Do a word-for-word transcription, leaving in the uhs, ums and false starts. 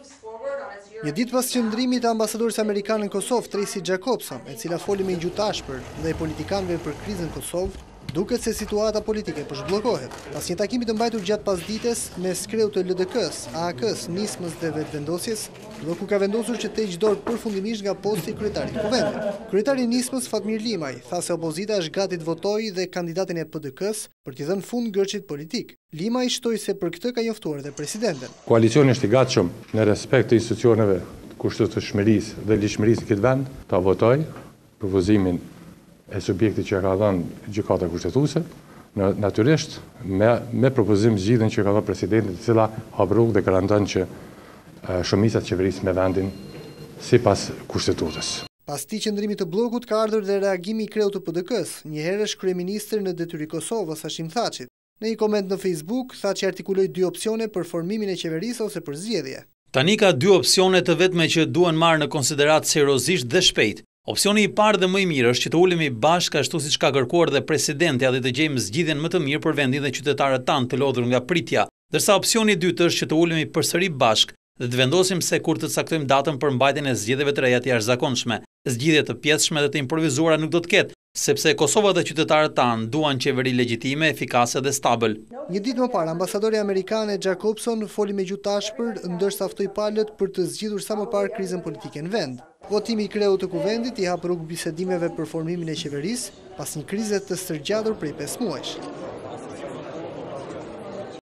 Një ditë pas qëndrimit të ambasadoris amerikan në Kosovë, Tracy Jacobson, e cila foli me një gjuhë ashpër dhe politikanëve për krizën në Kosovë, duket se situata politike po zhbllokohet. Pas një takimi të mbajtur gjatë pasdites mes kreut të L D K-s, A A K-s, nismës dhe vetëvendosjes, bloku ka vendosur që të heqë dorë përfundimisht nga posti i kryetarit të kuvendit. Kryetari i nismës Fatmir Limaj tha se opozita është gati të votojë dhe kandidatin e P D K-s për t'i dhënë fund gërçit politik. Limaj shtoi se për këtë ka njoftuar dhe presidenten. Koalicioni është i gatshëm në respekt të institucioneve të kushtetueshmërisë dhe ligjshmërisë në këtë vend ta votojë propozimin e subjektit që ka dhënë gjykata kushtetuese, natyrisht me, me propozim zgjidhjen që ka dhënë presidenti, e cila hap rrugë dhe garanton që shumica e qeverisë me vendin sipas kushtetutës. Pas ti qëndrimit të bllokut ka ardhur dhe reagimi i kreut të P D K-s, një herësh kryeministër në detyri Kosovës, Hashim Thaçit. Në një koment në Facebook, tha që artikuloi dy opsione për formimin e qeverisë ose për zgjedhje. Tani ka dy opsione të vetme që duhen marrë në konsiderat seriozisht dhe shpejt. Opsioni i parë dhe më i mirë është që të ulemi bashkë ashtu siç ka kërkuar dhe presidenti dhe të gjejmë zgjidhjen më të mirë për vendin dhe qytetarët tanë të lodhur nga pritja. Ndërsa opsioni i dytë është që të ulemi përsëri bashkë dhe të vendosim se kur të caktojmë datën për mbajtjen e zgjedhjeve të reja të jashtëzakonshme. Zgjidhje të pjesshme dhe të improvisuara nuk do të ketë, sepse Kosova dhe qytetarët tanë duan qeveri legjitime, efikase dhe stabël. Një ditë më parë, ambasadori amerikane Jacobson foli me gjuhë ashpër, ndërsa ftoi palët për të zgjidhur sa më parë krizën politike në vend. Votimi i kreut të kuvendit i hap rrugë bisedimeve për formimin e qeverisë pas një krize të stërgjatur prej pesë muajsh.